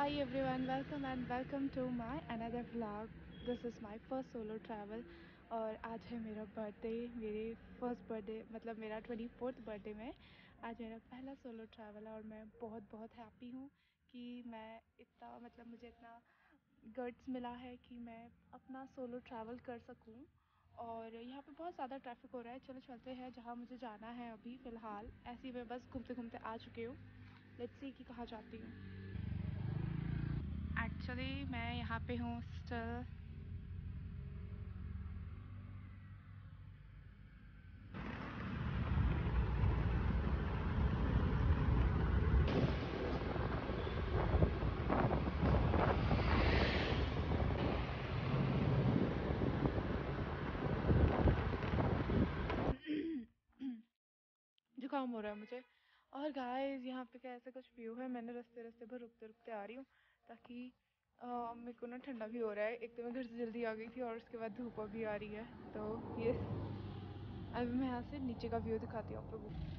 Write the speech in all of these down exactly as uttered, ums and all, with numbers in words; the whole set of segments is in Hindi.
Hi everyone, welcome and welcome to my another vlog. This is my first solo travel और आज है मेरा बर्थडे। मेरे फर्स्ट बर्थडे मतलब मेरा ट्वेंटी फोर्थ बर्थडे में आज मेरा पहला सोलो ट्रैवल है और मैं बहुत बहुत हैप्पी हूँ कि मैं इतना मतलब मुझे इतना गट्स मिला है कि मैं अपना सोलो ट्रैवल कर सकूँ। और यहाँ पे बहुत ज़्यादा ट्रैफिक हो रहा है, चलो चलते हैं जहाँ मुझे जाना है। अभी फ़िलहाल ऐसे ही मैं बस घूमते घूमते आ चुकी हूँ। लेट्स सी कि कहाँ जाती हूँ। एक्चुअली मैं यहाँ पे हूँ स्टिल। जुकाम हो रहा है मुझे। और गाइस यहाँ पे कैसे कुछ व्यू है, मैंने रास्ते रास्ते भर रुकते रुकते आ रही हूँ ताकि अ, मेरे को ना ठंडा भी हो रहा है। एक तो मैं घर से जल्दी आ गई थी और उसके बाद धूप भी आ रही है। तो ये अभी मैं यहाँ से नीचे का व्यू दिखाती हूँ आप लोगों को।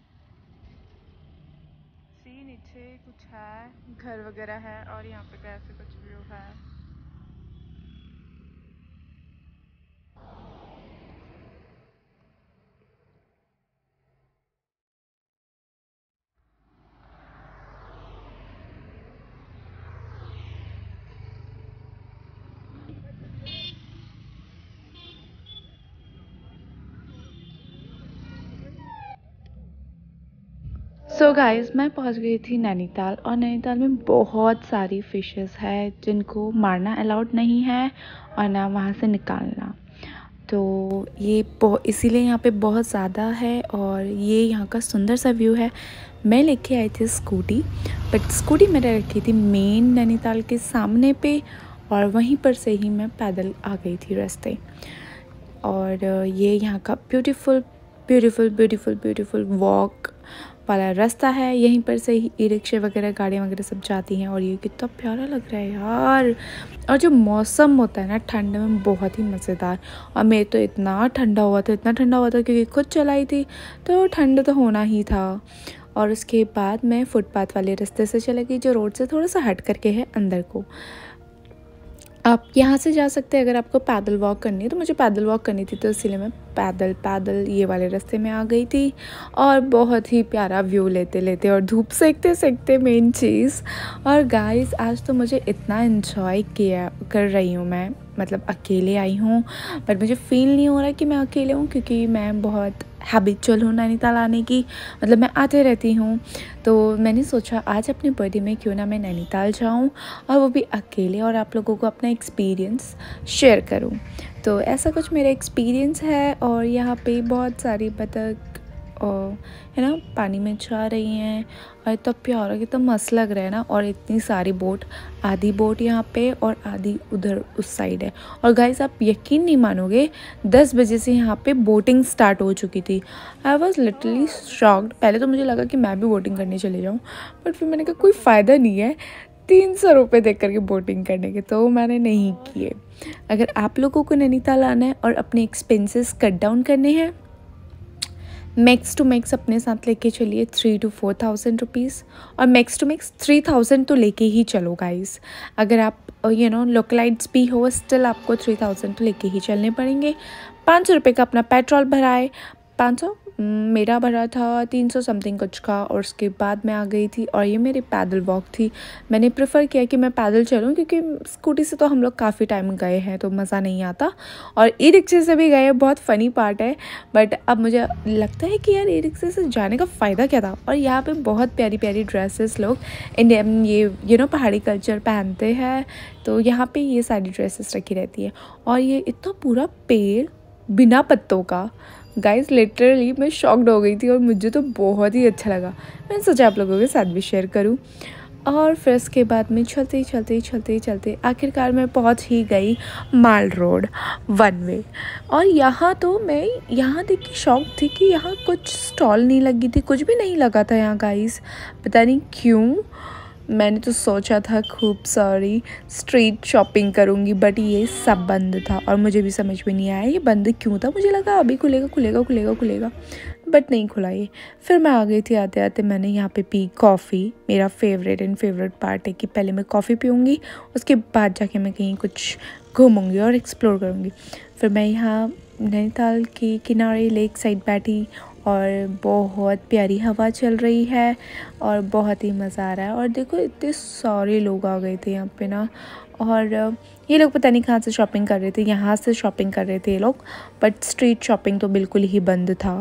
सी नीचे कुछ है, घर वगैरह है और यहाँ पे कैसे कुछ व्यू है। सो so गाइस, मैं पहुंच गई थी नैनीताल और नैनीताल में बहुत सारी फ़िशेस है जिनको मारना अलाउड नहीं है और ना वहाँ से निकालना। तो ये इसीलिए यहाँ पे बहुत ज़्यादा है और ये यहाँ का सुंदर सा व्यू है। मैं लेके आई थी स्कूटी, बट स्कूटी मैंने रखी थी मेन नैनीताल के सामने पे और वहीं पर से ही मैं पैदल आ गई थी रास्ते। और ये यहाँ का beautiful beautiful beautiful beautiful walk वाला रास्ता है। यहीं पर से ही ई रिक्शे वगैरह गाड़ियाँ वगैरह सब जाती हैं और ये कितना प्यारा लग रहा है यार। और जो मौसम होता है ना ठंड में, बहुत ही मज़ेदार। और मेरे तो इतना ठंडा हुआ था, इतना ठंडा हुआ था क्योंकि खुद चलाई थी तो ठंड तो होना ही था। और उसके बाद मैं फुटपाथ वाले रास्ते से चली गई जो रोड से थोड़ा सा हट करके है अंदर को। आप यहाँ से जा सकते हैं अगर आपको पैदल वॉक करनी है। तो मुझे पैदल वॉक करनी थी तो इसलिए मैं पैदल पैदल ये वाले रास्ते में आ गई थी और बहुत ही प्यारा व्यू लेते लेते और धूप सेकते सेकते मेन चीज़। और गाइस आज तो मुझे इतना एंजॉय किया कर रही हूँ मैं, मतलब अकेले आई हूँ बट मुझे फ़ील नहीं हो रहा कि मैं अकेले हूँ क्योंकि मैं बहुत हैबिचुअल हूँ नैनीताल आने की, मतलब मैं आते रहती हूँ। तो मैंने सोचा आज अपने बर्थडे में क्यों ना मैं नैनीताल जाऊँ और वो भी अकेले और आप लोगों को अपना एक्सपीरियंस शेयर करूँ। तो ऐसा कुछ मेरा एक्सपीरियंस है। और यहाँ पे बहुत सारी बतख और है ना पानी में जा रही हैं और इतना प्यारा कितना मस्त लग रहा है ना। और इतनी सारी बोट, आधी बोट यहाँ पे और आधी उधर उस साइड है। और गाइस आप यकीन नहीं मानोगे, दस बजे से यहाँ पे बोटिंग स्टार्ट हो चुकी थी। I was literally shocked. पहले तो मुझे लगा कि मैं भी बोटिंग करने चले जाऊँ, बट फिर मैंने कहा कोई फ़ायदा नहीं है तीन सौ रुपये दे करके बोटिंग करने के, तो मैंने नहीं किए। अगर आप लोगों को नैनीताल आना है और अपने एक्सपेंसेस कट डाउन करने हैं, मैक्स टू मैक्स अपने साथ लेके चलिए three to four thousand rupees और max to max three thousand तो लेके ही चलो गाइस। अगर आप यू नो लोकलाइट्स भी हो स्टिल आपको थ्री थाउजेंड तो लेके ही चलने पड़ेंगे। पाँच सौ रुपये का अपना पेट्रोल भराए, पाँच सौ मेरा भरा था, तीन सौ समथिंग कुछ का। और उसके बाद मैं आ गई थी और ये मेरी पैदल वॉक थी। मैंने प्रेफर किया कि मैं पैदल चलूं क्योंकि स्कूटी से तो हम लोग काफ़ी टाइम गए हैं तो मज़ा नहीं आता, और ई रिक्शे से भी गए, बहुत फ़नी पार्ट है। बट अब मुझे लगता है कि यार ई रिक्शे से जाने का फ़ायदा क्या था। और यहाँ पे बहुत प्यारी प्यारी ड्रेसेस लोग इंडियन ये यू नो पहाड़ी कल्चर पहनते हैं, तो यहाँ पे ये सारी ड्रेसेस रखी रहती है। और ये इतना पूरा पेड़ बिना पत्तों का, गाइस लिटरली मैं शॉक्ड हो गई थी और मुझे तो बहुत ही अच्छा लगा। मैंने सोचा आप लोगों के साथ भी शेयर करूं। और फिर उसके बाद में चलते चलते चलते चलते आखिरकार मैं पहुंच ही गई माल रोड वन वे। और यहाँ तो मैं यहाँ देख के शॉक थी कि यहाँ कुछ स्टॉल नहीं लगी थी, कुछ भी नहीं लगा था यहाँ गाइस, पता नहीं क्यों। मैंने तो सोचा था खूब सारी स्ट्रीट शॉपिंग करूँगी, बट ये सब बंद था और मुझे भी समझ में नहीं आया ये बंद क्यों था। मुझे लगा अभी खुलेगा खुलेगा खुलेगा खुलेगा बट नहीं खुला ये। फिर मैं आ गई थी, आते आते मैंने यहाँ पे पी कॉफ़ी। मेरा फेवरेट एंड फेवरेट पार्ट है कि पहले मैं कॉफ़ी पीऊँगी, उसके बाद जाके मैं कहीं कुछ घूमूँगी और एक्सप्लोर करूँगी। फिर मैं यहाँ नैनीताल के किनारे लेक साइड बैठी और बहुत प्यारी हवा चल रही है और बहुत ही मज़ा आ रहा है। और देखो इतने सारे लोग आ गए थे यहाँ पे ना, और ये लोग पता नहीं कहाँ से शॉपिंग कर रहे थे, यहाँ से शॉपिंग कर रहे थे ये लोग, बट स्ट्रीट शॉपिंग तो बिल्कुल ही बंद था।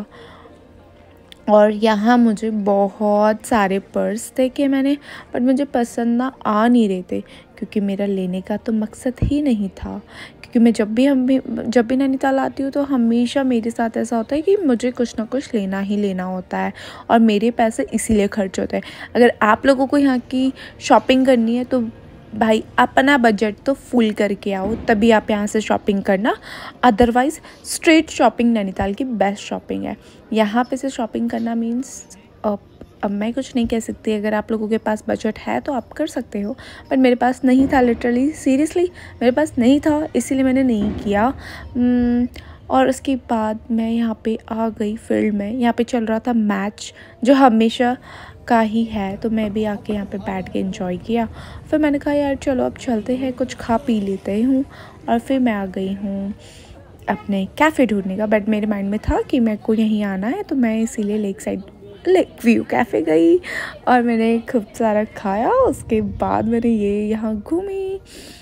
और यहाँ मुझे बहुत सारे पर्स देखे मैंने, बट मुझे पसंद ना आ नहीं रहे थे क्योंकि मेरा लेने का तो मकसद ही नहीं था। क्योंकि मैं जब भी हम भी जब भी नैनीताल आती हूँ तो हमेशा मेरे साथ ऐसा होता है कि मुझे कुछ ना कुछ लेना ही लेना होता है और मेरे पैसे इसीलिए खर्च होते हैं। अगर आप लोगों को यहाँ की शॉपिंग करनी है तो भाई अपना बजट तो फुल करके आओ, तभी आप यहाँ से शॉपिंग करना। अदरवाइज़ स्ट्रीट शॉपिंग नैनीताल की बेस्ट शॉपिंग है। यहाँ पे से शॉपिंग करना मीन्स अब मैं कुछ नहीं कह सकती, अगर आप लोगों के पास बजट है तो आप कर सकते हो, बट मेरे पास नहीं था। लिटरली सीरियसली मेरे पास नहीं था, इसीलिए मैंने नहीं किया। और उसके बाद मैं यहाँ पे आ गई फील्ड में। यहाँ पे चल रहा था मैच जो हमेशा का ही है, तो मैं भी आके यहाँ पे बैठ के एंजॉय किया। फिर मैंने कहा यार चलो अब चलते हैं, कुछ खा पी लेते हूँ। और फिर मैं आ गई हूँ अपने कैफ़े ढूंढने का, बट मेरे माइंड में था कि मेरे को यहीं आना है, तो मैं इसीलिए lake side lake view cafe गई और मैंने खूब सारा खाया। उसके बाद मैंने ये यहाँ घूमी।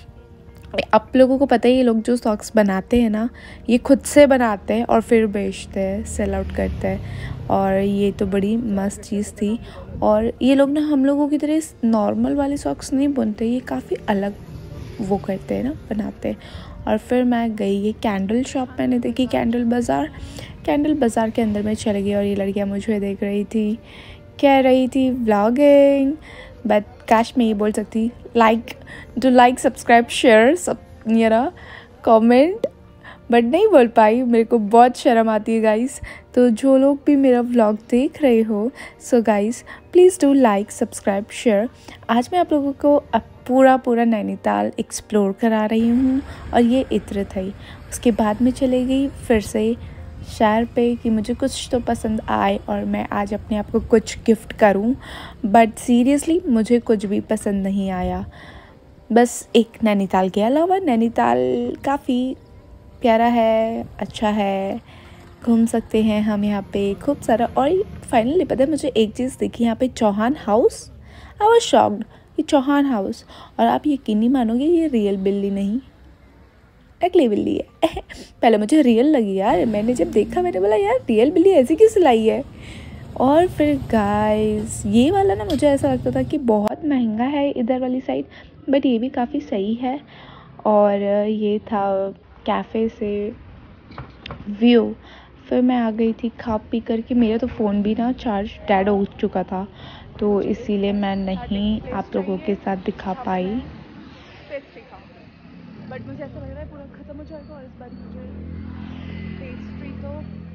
आप लोगों को पता है ये लोग जो सॉक्स बनाते हैं ना, ये खुद से बनाते हैं और फिर बेचते हैं, सेल आउट करते हैं। और ये तो बड़ी मस्त चीज़ थी। और ये लोग ना हम लोगों की तरह नॉर्मल वाले सॉक्स नहीं बुनते, ये काफ़ी अलग वो करते हैं ना, बनाते हैं। और फिर मैं गई ये कैंडल शॉप मैंने देखी, कैंडल बाज़ार। कैंडल बाज़ार के अंदर मैं चली गई और ये लड़कियां मुझे देख रही थी, कह रही थी व्लॉगिंग, बट काश मैं ये बोल सकती like do like subscribe share सब मेरा कमेंट, बट नहीं बोल पाई। मेरे को बहुत शर्म आती है गाइस। तो जो लोग भी मेरा व्लॉग देख रहे हो, so guys please do like subscribe share. आज मैं आप लोगों को अब पूरा पूरा नैनीताल एक्सप्लोर करा रही हूँ और ये इत्र थी। उसके बाद में चली गई फिर से शहर पे कि मुझे कुछ तो पसंद आए और मैं आज अपने आप को कुछ गिफ्ट करूं, बट सीरियसली मुझे कुछ भी पसंद नहीं आया। बस एक नैनीताल के अलावा नैनीताल काफ़ी प्यारा है, अच्छा है, घूम सकते हैं हम यहाँ पे खूब सारा। और फाइनली पता है मुझे एक चीज़ दिखी यहाँ पे, Chauhan house. I was shocked, ये चौहान हाउस। और आप यकीन नहीं मानोगे, ये रियल बिल्ली नहीं, नकली बिल्ली है। पहले मुझे रियल लगी यार, मैंने जब देखा मैंने बोला यार रियल बिल्ली ऐसी किस लाई है। और फिर गाइस ये वाला ना मुझे ऐसा लगता था कि बहुत महंगा है इधर वाली साइड, बट ये भी काफ़ी सही है। और ये था कैफ़े से व्यू। फिर मैं आ गई थी खा पी करके। मेरा तो फ़ोन भी ना चार्ज डेड हो चुका था, तो इसीलिए मैं नहीं आप लोगों के साथ दिखा पाई। बट मुझे ऐसा लग रहा है पूरा ख़त्म हो जाएगा और इस बार मुझे पेस्ट्री तो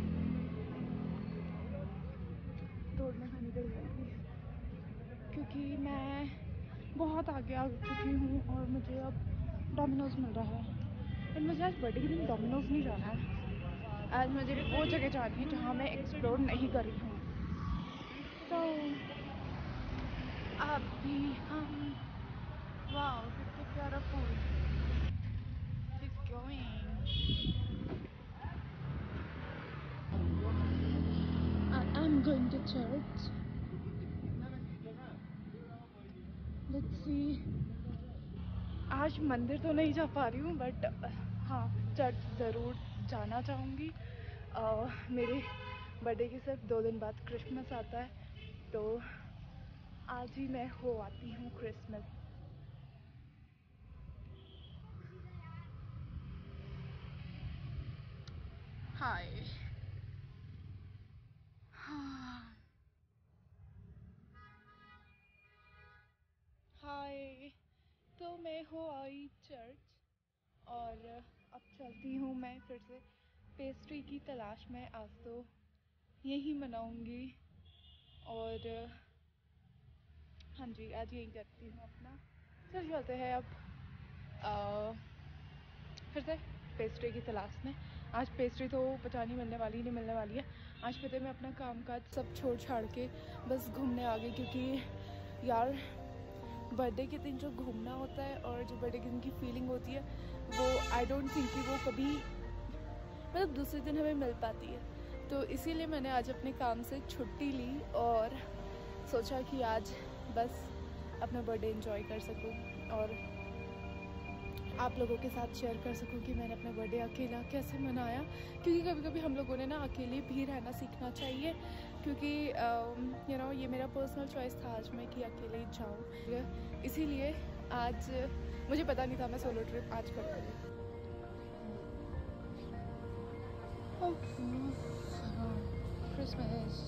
तोड़ने का निकल जाएगी, क्योंकि मैं बहुत आगे आ चुकी हूँ और मुझे अब डोमिनोज़ मिल रहा है। बट मुझे आज बर्थडे के दिन डोमिनोज़ नहीं जाना है, आज मुझे वो जगह जानी है जहाँ मैं एक्सप्लोर नहीं करी हूँ। तो अभी हम वाओ कितना प्यारा फूल going. I'm going to church. Let's see. आज मंदिर तो नहीं जा पा रही हूँ, बट हाँ चर्च ज़रूर जाना चाहूँगी। मेरे बर्थडे के सिर्फ दो दिन बाद क्रिसमस आता है, तो आज ही मैं हो आती हूँ क्रिसमस। हाय हाय तो मैं हो आई चर्च और अब चलती हूँ मैं फिर से पेस्ट्री की तलाश में। आज तो यही मनाऊंगी। और हाँ जी, आज यही करती हूँ अपना। चल चलते हैं अब आ, फिर से पेस्ट्री की तलाश में। आज पेस्ट्री तो पता नहीं मिलने वाली नहीं मिलने वाली है। आज पता है मैं अपना काम काज सब छोड़ छाड़ के बस घूमने आ गई, क्योंकि यार बर्थडे के दिन जो घूमना होता है और जो बर्थडे के दिन की फीलिंग होती है वो आई डोंट थिंक कि वो कभी मतलब दूसरे दिन हमें मिल पाती है। तो इसीलिए मैंने आज अपने काम से छुट्टी ली और सोचा कि आज बस अपना बर्थडे एंजॉय कर सकूं और आप लोगों के साथ शेयर कर सकूं कि मैंने अपना बर्थडे अकेला कैसे मनाया। क्योंकि कभी कभी हम लोगों ने ना अकेले भी रहना सीखना चाहिए, क्योंकि यू नो ये मेरा पर्सनल चॉइस था आज मैं कि अकेले जाऊँ। इसीलिए आज मुझे पता नहीं था मैं सोलो ट्रिप आज कर लूँगी। क्रिसमस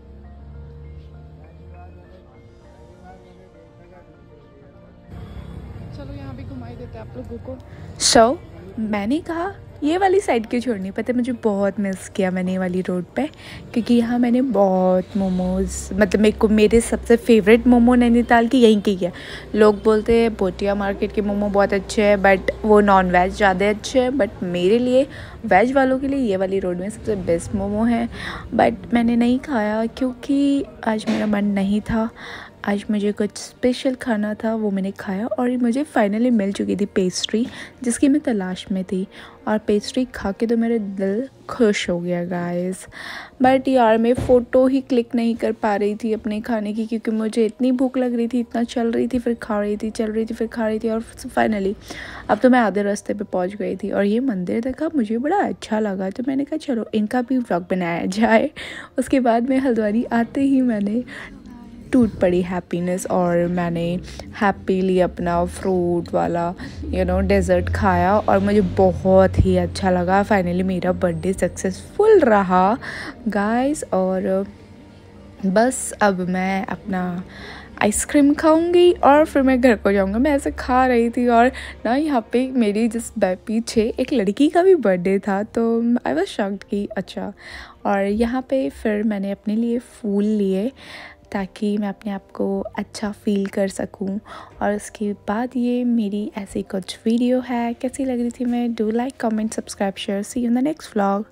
चलो यहाँ भी घुमाई देते हैं आप लोगों को। सो so, मैंने कहा ये वाली साइड क्यों छोड़नी, पता है मुझे बहुत मिस किया मैंने ये वाली रोड पे, क्योंकि यहाँ मैंने बहुत मोमोज़ मतलब मेरे को मेरे सबसे फेवरेट मोमो नैनीताल की यहीं की है। लोग बोलते हैं पोटिया मार्केट के मोमो बहुत अच्छे हैं बट वो नॉन वेज ज़्यादा अच्छे हैं, बट मेरे लिए वेज वालों के लिए ये वाली रोड में सबसे बेस्ट मोमो है। बट मैंने नहीं खाया क्योंकि आज मेरा मन नहीं था, आज मुझे कुछ स्पेशल खाना था, वो मैंने खाया और मुझे फाइनली मिल चुकी थी पेस्ट्री जिसकी मैं तलाश में थी। और पेस्ट्री खा के तो मेरे दिल खुश हो गया गाइस। बट यार मैं फ़ोटो ही क्लिक नहीं कर पा रही थी अपने खाने की, क्योंकि मुझे इतनी भूख लग रही थी, इतना चल रही थी फिर खा रही थी, चल रही थी फिर खा रही थी और फाइनली अब तो मैं आधे रास्ते पे पहुंच गई थी। और ये मंदिर देखा मुझे बड़ा अच्छा लगा, तो मैंने कहा चलो इनका भी व्लॉग बनाया जाए। उसके बाद में हल्द्वानी आते ही मैंने टूट पड़ी हैप्पीनेस और मैंने हैप्पीली अपना फ्रूट वाला यू नो डेज़र्ट खाया और मुझे बहुत ही अच्छा लगा। फाइनली मेरा बर्थडे सक्सेसफुल रहा गाइस। और बस अब मैं अपना आइसक्रीम खाऊंगी और फिर मैं घर को जाऊंगा। मैं ऐसे खा रही थी और ना यहाँ पे मेरी जिस पीछे एक लड़की का भी बर्थडे था, तो आई वाज शॉक्ड कि अच्छा। और यहाँ पे फिर मैंने अपने लिए फूल लिए ताकि मैं अपने आप को अच्छा फ़ील कर सकूं। और उसके बाद ये मेरी ऐसी कुछ वीडियो है। कैसी लग रही थी मैं? Do like comment subscribe share. See you in the next vlog.